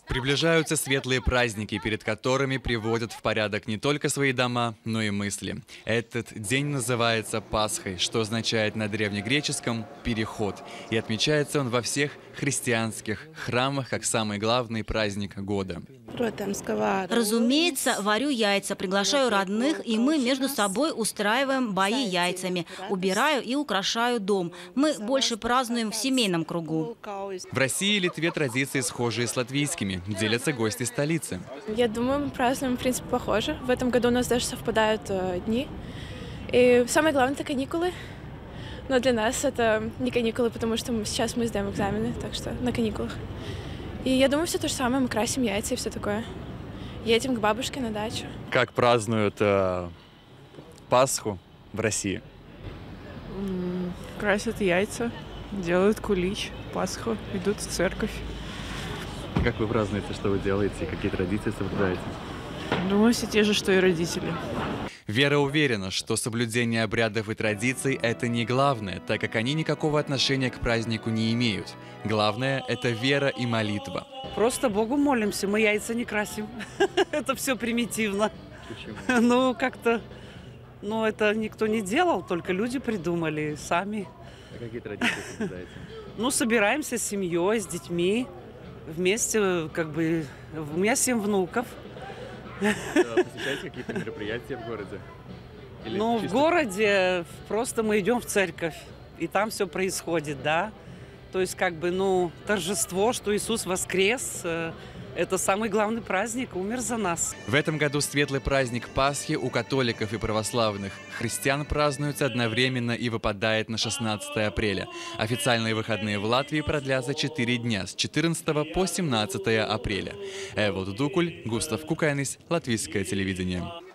Приближаются светлые праздники, перед которыми приводят в порядок не только свои дома, но и мысли. Этот день называется Пасхой, что означает на древнегреческом «переход». И отмечается он во всех христианских храмах как самый главный праздник года. Разумеется, варю яйца, приглашаю родных, и мы между собой устраиваем бои яйцами. Убираю и украшаю дом. Мы больше празднуем в семейном кругу. В России и Литве традиции схожие с латвийскими, делятся гости столицы. Я думаю, мы празднуем, в принципе, похоже. В этом году у нас даже совпадают дни. И самое главное – это каникулы. Но для нас это не каникулы, потому что сейчас мы сдаем экзамены, так что на каникулах. И я думаю, все то же самое, мы красим яйца и все такое. Едем к бабушке на дачу. Как празднуют Пасху в России? Красят яйца, делают кулич, Пасху, идут в церковь. Как вы празднуете, что вы делаете, какие традиции соблюдаете? Думаю, все те же, что и родители. Вера уверена, что соблюдение обрядов и традиций – это не главное, так как они никакого отношения к празднику не имеют. Главное – это вера и молитва. Просто Богу молимся, мы яйца не красим. Это все примитивно. Почему? Ну, как-то, это никто не делал, только люди придумали сами. А какие традиции соблюдаете? Ну, собираемся с семьей, с детьми, вместе, у меня 7 внуков. Посещаете какие-то мероприятия в городе? В городе просто мы идем в церковь, и там все происходит, да. То есть, торжество, что Иисус воскрес, это самый главный праздник, умер за нас. В этом году светлый праздник Пасхи у католиков и православных христиан празднуется одновременно и выпадает на 16 апреля. Официальные выходные в Латвии продлятся 4 дня, с 14 по 17 апреля. Эвот Дукуль, Густав Кукайнис, Латвийское телевидение.